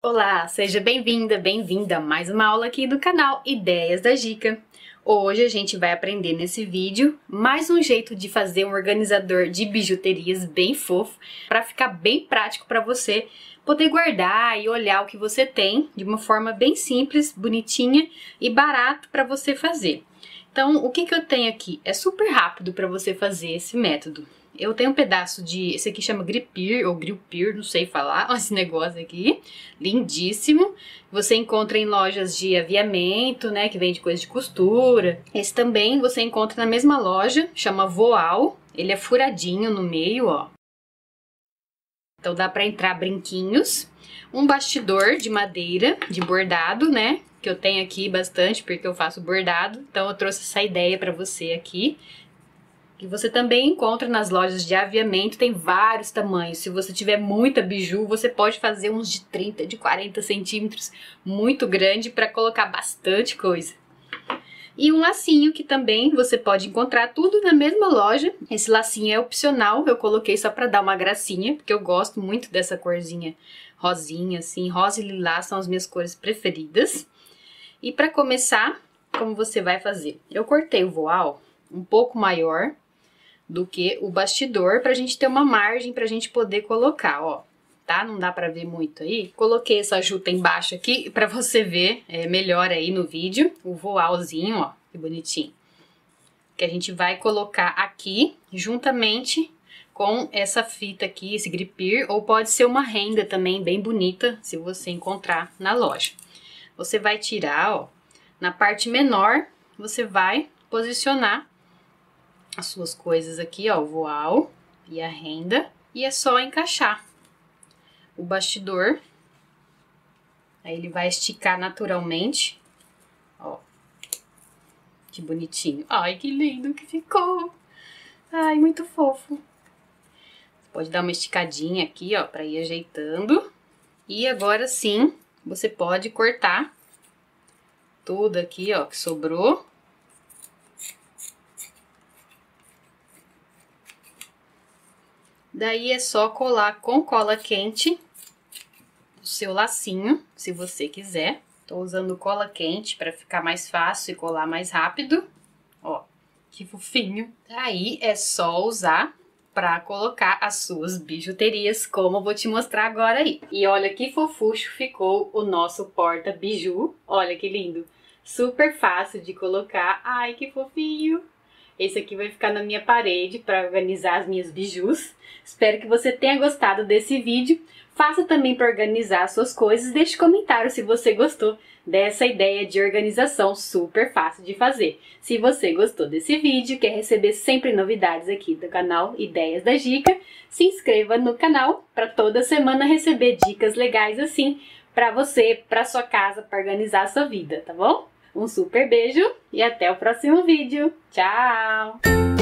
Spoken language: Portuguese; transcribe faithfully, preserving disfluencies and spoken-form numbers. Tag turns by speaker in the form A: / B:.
A: Olá, seja bem-vinda, bem-vinda a mais uma aula aqui do canal Ideias da Gica. Hoje a gente vai aprender nesse vídeo mais um jeito de fazer um organizador de bijuterias bem fofo para ficar bem prático para você poder guardar e olhar o que você tem de uma forma bem simples, bonitinha e barato para você fazer. Então, o que que eu tenho aqui? É super rápido para você fazer esse método. Eu tenho um pedaço de, esse aqui chama gripir ou gripir, não sei falar, olha esse negócio aqui, lindíssimo. Você encontra em lojas de aviamento, né, que vende coisa de costura. Esse também você encontra na mesma loja, chama Voal, ele é furadinho no meio, ó. Então dá pra entrar brinquinhos. Um bastidor de madeira, de bordado, né, que eu tenho aqui bastante porque eu faço bordado. Então eu trouxe essa ideia pra você aqui. Que você também encontra nas lojas de aviamento, tem vários tamanhos. Se você tiver muita biju, você pode fazer uns de trinta, de quarenta centímetros, muito grande para colocar bastante coisa. E um lacinho que também você pode encontrar tudo na mesma loja. Esse lacinho é opcional, eu coloquei só para dar uma gracinha, porque eu gosto muito dessa corzinha rosinha, assim, rosa e lilás são as minhas cores preferidas. E para começar, como você vai fazer? Eu cortei o voal um pouco maior do que o bastidor, pra gente ter uma margem pra gente poder colocar, ó, tá? Não dá pra ver muito aí. Coloquei essa juta embaixo aqui pra você ver é, melhor aí no vídeo, o voalzinho, ó, que bonitinho. Que a gente vai colocar aqui, juntamente com essa fita aqui, esse gripir, ou pode ser uma renda também, bem bonita, se você encontrar na loja. Você vai tirar, ó, na parte menor, você vai posicionar as suas coisas aqui, ó, o voal e a renda, e é só encaixar o bastidor, aí ele vai esticar naturalmente, ó, que bonitinho, ai que lindo que ficou, ai muito fofo. Você pode dar uma esticadinha aqui, ó, pra ir ajeitando, e agora sim, você pode cortar tudo aqui, ó, que sobrou. Daí é só colar com cola quente o seu lacinho, se você quiser. Tô usando cola quente para ficar mais fácil e colar mais rápido. Ó, que fofinho. Aí é só usar para colocar as suas bijuterias, como eu vou te mostrar agora aí. E olha que fofucho ficou o nosso porta-biju. Olha que lindo. Super fácil de colocar. Ai, que fofinho. Esse aqui vai ficar na minha parede para organizar as minhas bijus. Espero que você tenha gostado desse vídeo. Faça também para organizar as suas coisas. Deixe comentário se você gostou dessa ideia de organização super fácil de fazer. Se você gostou desse vídeo, quer receber sempre novidades aqui do canal Ideias da Gica, se inscreva no canal para toda semana receber dicas legais assim para você, para sua casa, para organizar a sua vida, tá bom? Um super beijo e até o próximo vídeo. Tchau!